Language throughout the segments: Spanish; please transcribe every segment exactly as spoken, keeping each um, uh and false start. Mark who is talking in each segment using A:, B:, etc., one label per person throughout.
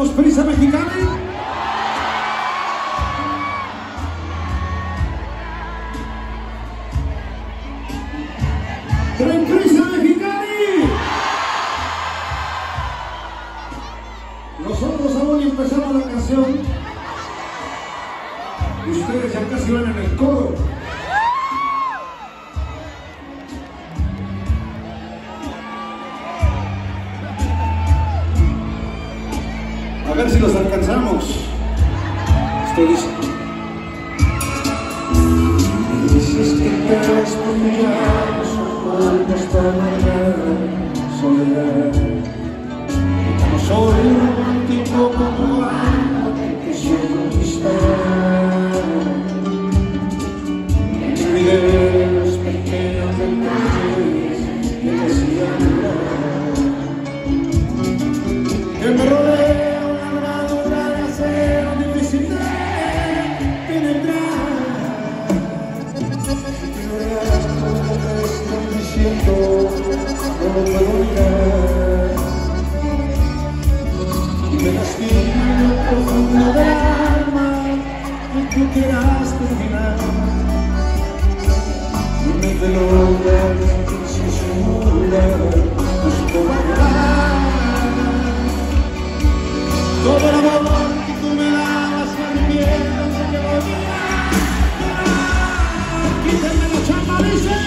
A: los Prisa Mexicali. ¡Tren Prisa Mexicali! Nosotros aún ni empezamos la canción y ustedes ya casi van en el coro. A ver si los alcanzamos. Estoy listo.
B: Dices que te has confiado, solo esta mañana, soledad. No soy un tipo como algo que se conquistar. En videos pequeños detalles que te hacían llorar, que me rodea una armadura de acero difícil de penetrar. No lo puedo mirar y me lastima en lo profundo del alma que tú quieras terminar. No me te logras sin segura, no se puede quedar. Todo el amor que tú me dabas me arrepiento de que lo olvidas. Quítenme la chamba, dice.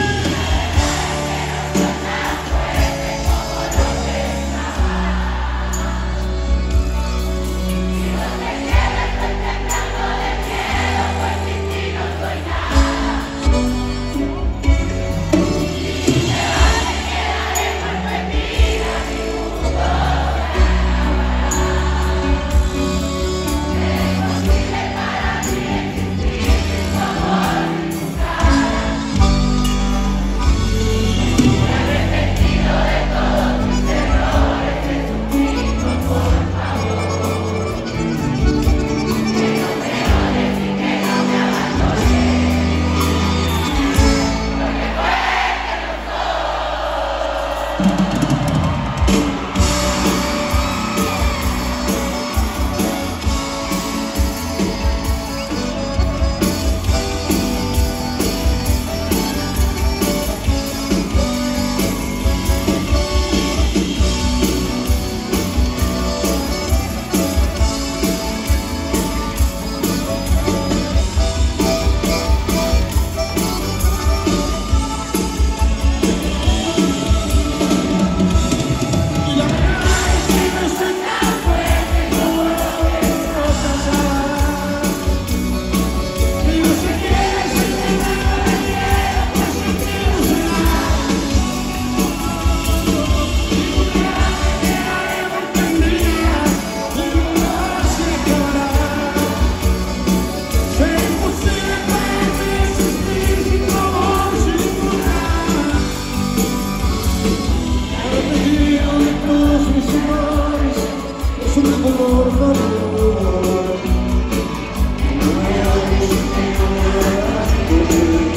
B: Por favor, no me hagas que